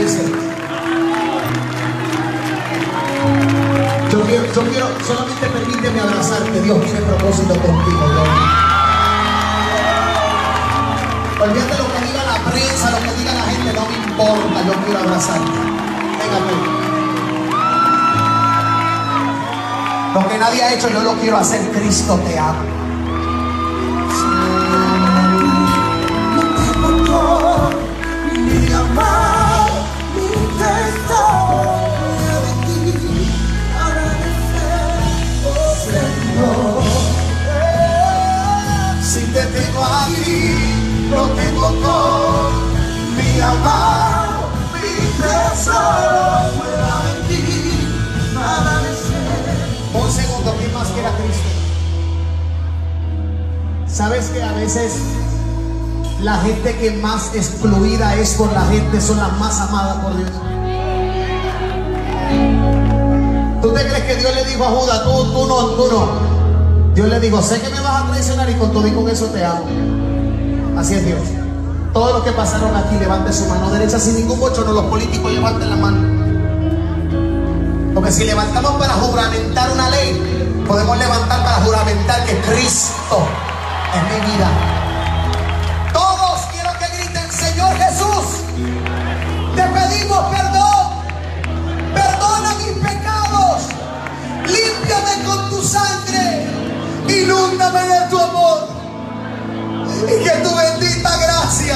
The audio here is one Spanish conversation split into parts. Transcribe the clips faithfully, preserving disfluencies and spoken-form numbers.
dice. Yo quiero, yo quiero, solamente permíteme abrazarte. Dios tiene propósito contigo, Dios. Olvídate lo que diga la prensa, lo que diga la gente, no me importa, yo quiero abrazarte. Venga, pues. Lo que nadie ha hecho, yo lo quiero hacer. Cristo te ama. No tengo todo, mi amor, mi tesoro de ti, agradecer, oh Señor. Si te tengo a ti, lo tengo todo. Mi amor, mi tesoro fuera de ti, agradecer. Un segundo, ¿quién más que era Cristo? ¿Sabes que a veces la gente que más excluida es por la gente son las más amadas por Dios? ¿Tú te crees que Dios le dijo a Judas, tú, tú no, tú no? Dios le dijo, sé que me vas a traicionar y con todo y con eso te amo. Así es Dios. Todos los que pasaron aquí, levanten su mano derecha sin ningún bochorno. Los políticos levanten la mano. Porque si levantamos para juramentar una ley, podemos levantar para juramentar que Cristo es mi vida. Todos quiero que griten, Señor Jesús, te pedimos perdón. Perdona mis pecados. Límpiame con tu sangre. Inúndame de tu amor. Y que tu bendita gracia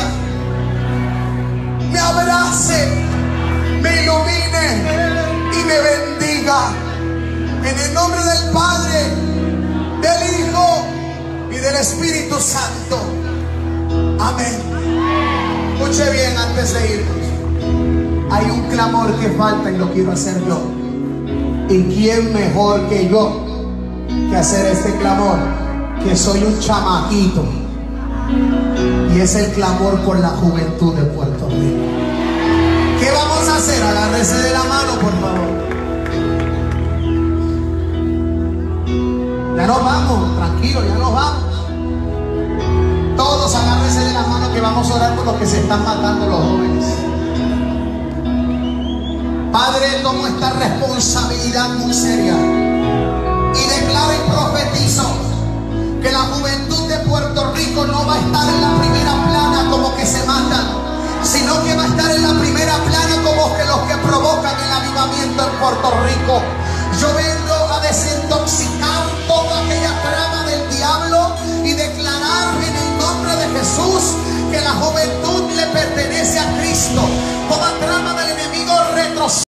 me abrace, me ilumine y me bendiga. En el nombre del Padre, del Hijo y del Espíritu Santo. Amén. Escuche bien antes de irnos. Hay un clamor que falta y lo quiero hacer yo. ¿Y quién mejor que yo que hacer este clamor? Que soy un chamaquito. Y es el clamor por la juventud de Puerto Rico. ¿Qué vamos a hacer? Agárrese de la mano, por favor. Ya nos vamos, tranquilo, ya nos vamos. Todos agárrense de la mano que vamos a orar por los que se están matando los jóvenes. Padre, tomo esta responsabilidad muy seria y declaro y profetizo que la juventud de Puerto Rico no va a estar en la primera plana como que se matan, sino que va a estar en la primera plana como que los que provocan el avivamiento en Puerto Rico. Yo vengo a desintoxicar toda aquella trama del diablo y declarar en el nombre de Jesús que la juventud le pertenece a Cristo. Toda trama del enemigo retrocede.